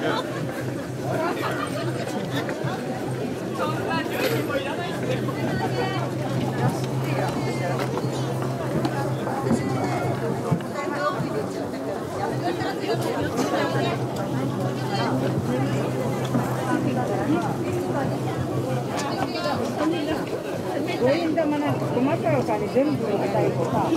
5円玉なんて細かいお金全部入れたいとか。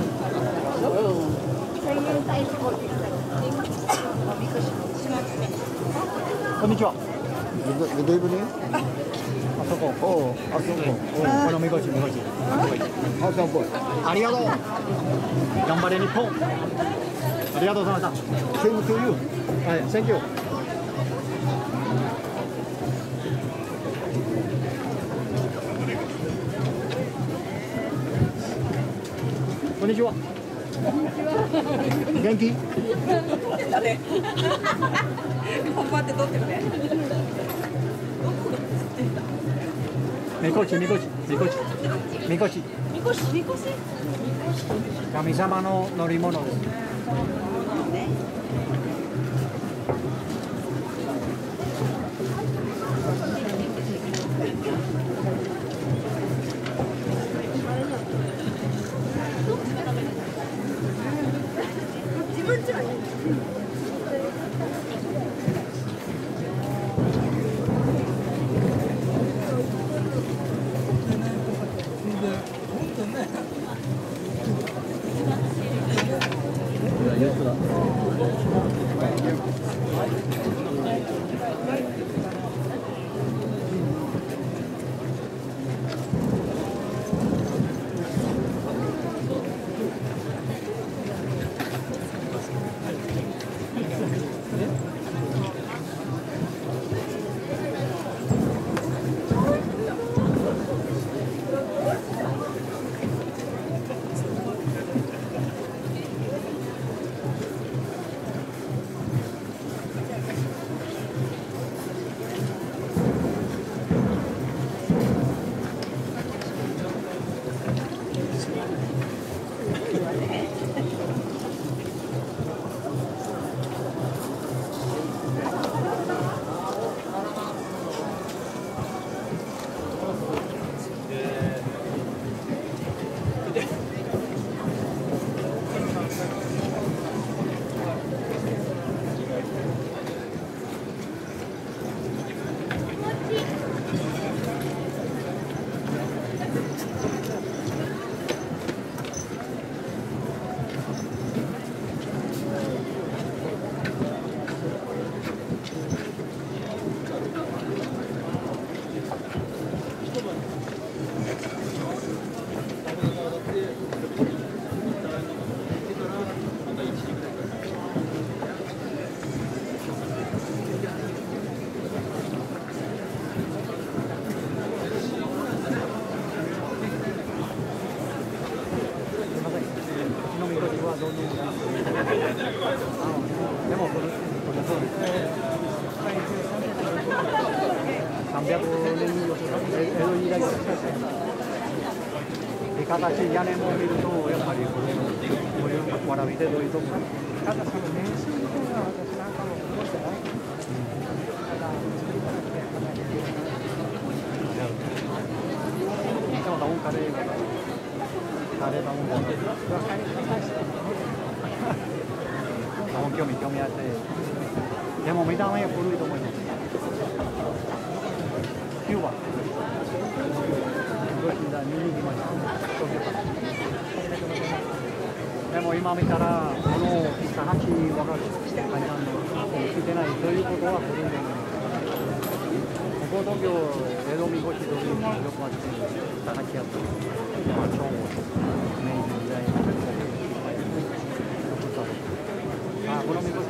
こんにちは。 どういう国？ あそこ。 おう、あそこ。 このみこし。 あそこ。 ありがとう。頑張れ日本。ありがとうございました。 Same to you. はい、Thank you。こんにちは。元気？ 誰？頑張って撮ってるね。 みこし。神様の乗り物です。形屋根も見るとやっぱりこういうわらびでどういうところただその年数みたいな私なんかも覚えてないただ音カレーカレーだもんだ興味あってでも見た目は古いと思います9番でも今見たらこの下8分かる階段のついてないということは古いでここ東京江戸みこし通りによくあって下8やった昭和明治時代このみこし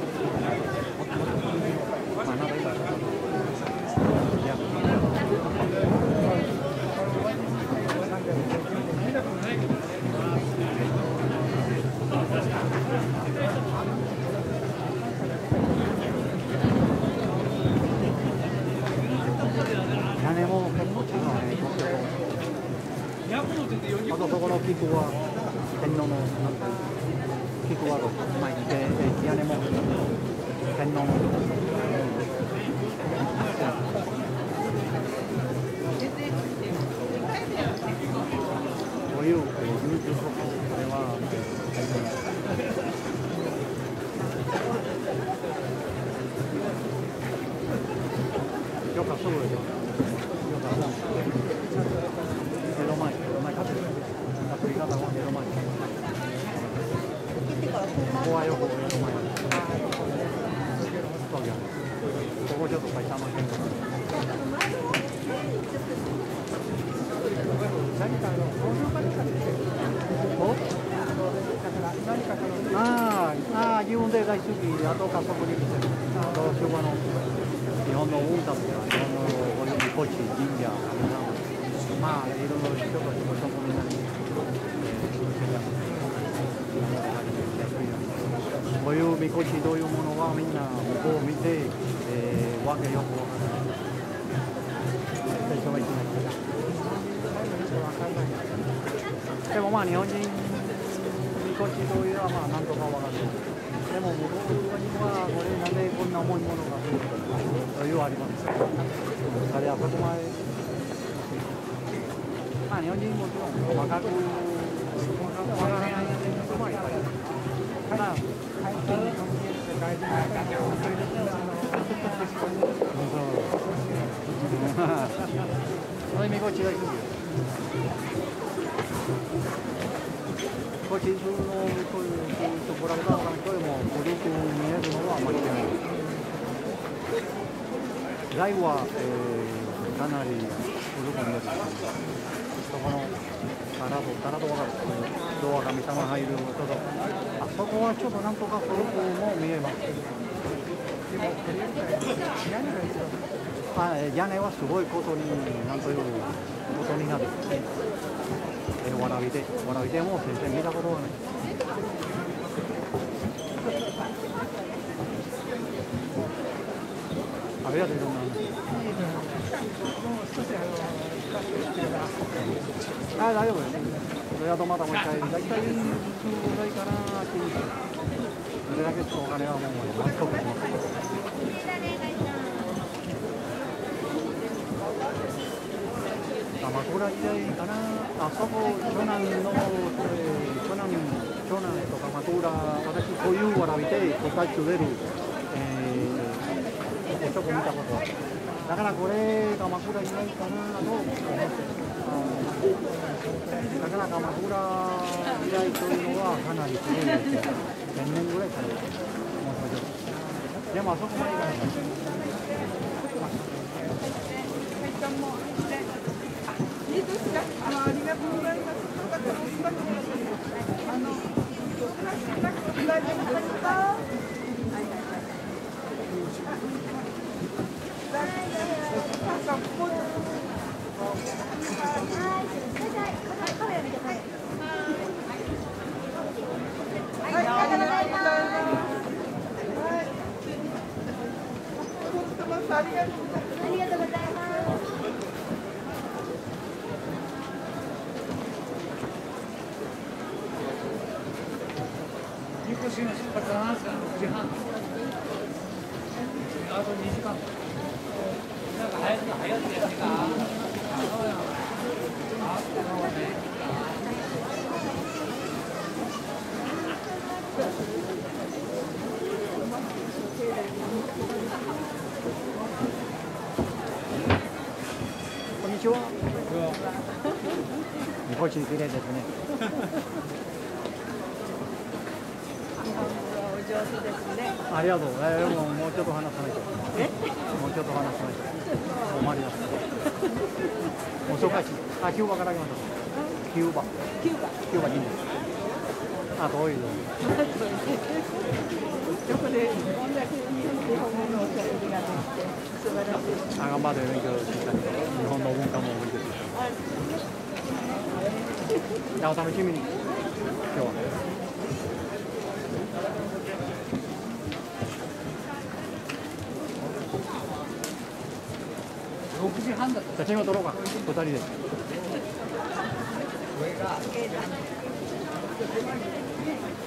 あとそこの菊は天皇の菊は前にいて屋根も天皇のこういう優柔不断、これはよかそうですよ。よかそう。江戸前かつり方は江戸前。ここはよく江戸前。そうよ。ここちょっと埼玉県とか。自分で大好き、あと家族に来てる。昭和の日本の文化とか、日本のみこし、神社、まあ、いろいろ人とそこになり、こういうみこしというものはみんな向こうを見て、わけよくわからない。最初はいけない。でもまあ日本人みこしというのはまあなんとかわかる。でも向こうにはこれなんでこんな重いものが来るというあります。あれはここまで、まあ日本人もちろん細かくわからない人もいっぱいいる。ただそれみこしがいるんですよ。こっちのそういうところがこれも古く見えるのは間違いない。台は、かなり古く見える。そこのタラと分かる。ドアが神様入るとあそこはちょっとなんとか古くも見えます。屋根はすごいことになんということになる。わらびでも全然見たことがない。ありがとうございます。大丈夫ですね。それだとまたもう一回、大体いつぐらいかな、それだけちょっとお金はもう満足します。鎌倉時代かな、あそこ、長男と鎌倉、私、こういうわらびで、都会釣れる、ちょっと見たことある。だからこれ、鎌倉時代かなと思って、だから鎌倉時代というのはかなり古いですよ。1000年ぐらいかな。でもあそこまでいかない。 ありがとうございます。 出発は6時半。あと2時間。なんか早くやってか。こんにちは。みこし綺麗ですね。 上手ですね。 ありがとう。もうちょっと話さないと。もうちょっと話さないと。終わりだ。もう紹介し。キューバから来ました。キューバ人です。遠いよ。 そこでこんだけ日本語のおしゃべりができて素晴らしい。 頑張って勉強したり、日本の文化も勉強して。じゃあお楽しみに。今日は。6時半だった。写真を撮ろうか。2人で。